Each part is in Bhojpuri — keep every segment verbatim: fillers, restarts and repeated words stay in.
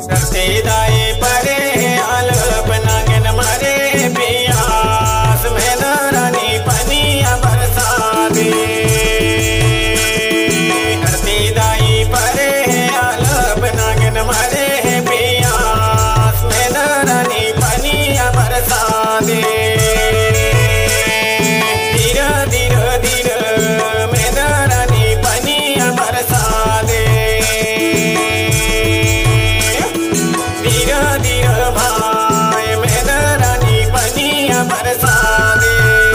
धरती दाई परे आलप नांगन मरे पियास में न रानी पनिया बरसा दे। धरती दाई परे आलप नांगन मरे पियास में न रानी पनिया बरसा दे। धीरे धीरे धीरे में न रानी पनिया बरसा दे। धीरे धीरे भाई में न रानी पनिया बरसा दे।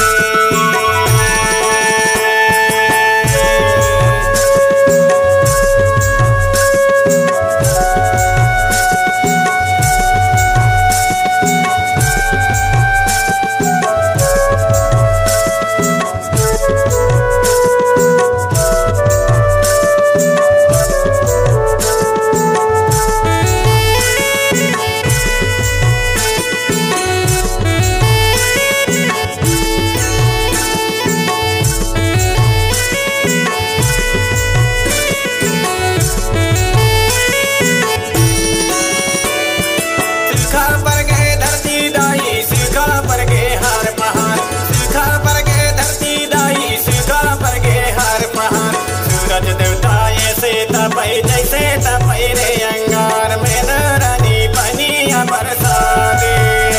सिखा पर गए धरती दाई सिखा पर गए हर पहाड़। सिखा पर गए धरती दाई सिखा पर गए हर पहाड़। सूरज देवता ऐसे तपई जैसे तपई रे अंगार में न रानी पनिया बरसा दे।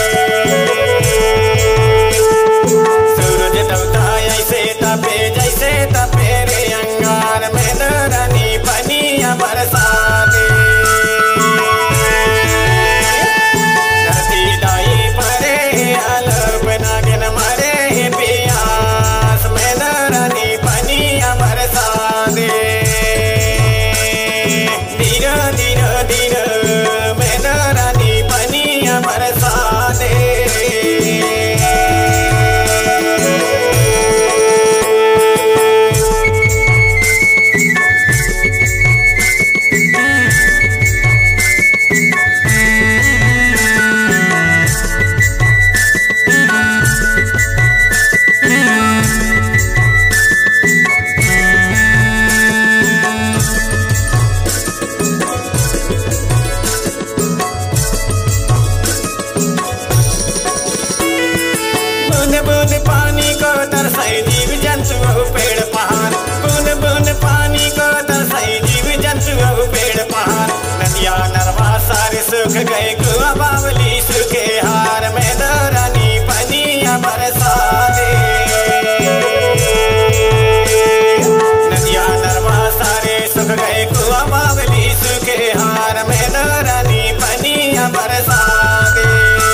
सूरज देवता ऐसे तपे जैसे तपे रे अंगार में न रानी पनिया बरसा दे। धरती दाई परे आलप नांगन मरे पियास में न रानी पनिया बरसा दे। धीरे धीरे धीरे में न रानी पनिया बरसा दे। बूंद बूंद पानी को तरसाई जीव जंतु पेड़ पहाड़। बूंद बूंद पानी को तरसाई जीव जंतु पेड़ पहाड़। नदिया नरवा सारे सूख गए कुआं बावली सूखे हार में न रानी पनिया बरसा दे। नदिया नरवा सारे सूख गए कुआं बावली सूखे हार में न रानी पनिया बरसा दे।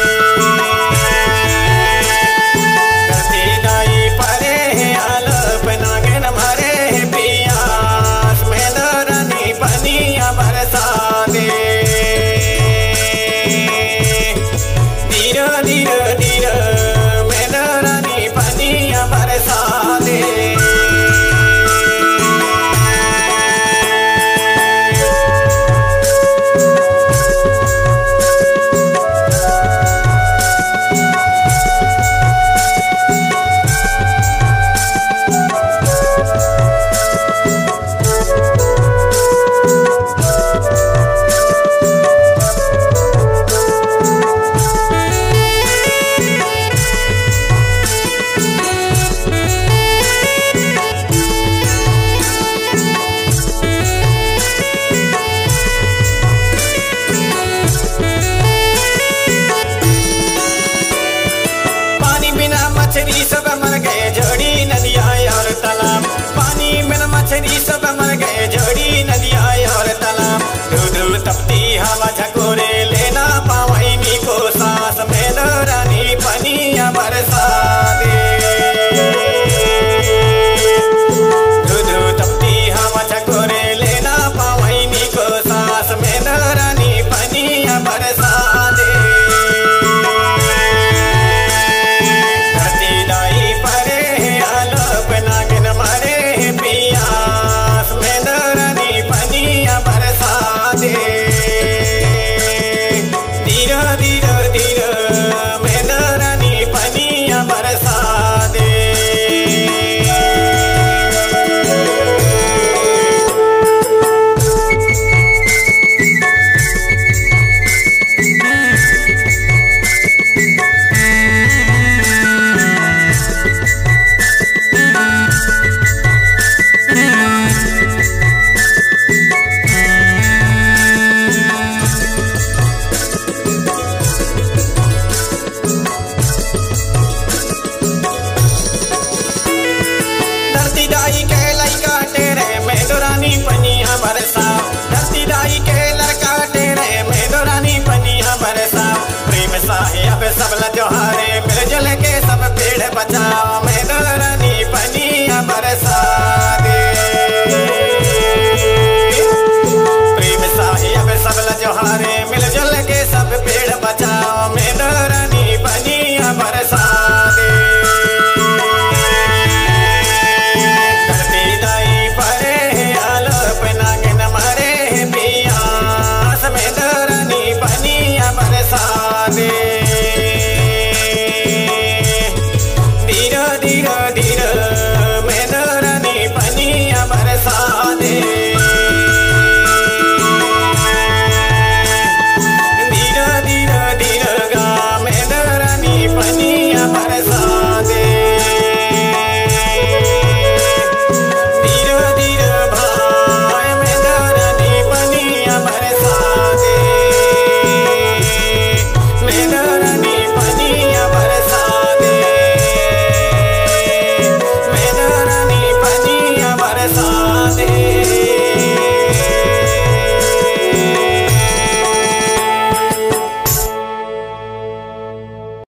धरती दाई परे आलप नांगन मरे पियास में न रानी पनिया बरसा दे। धीरे धीरे धीरे में न रानी पनिया बरसा दे। पानी बिना मछली सब मर गए जोड़ी नदिया और तालाब। पानी बिना मछली सब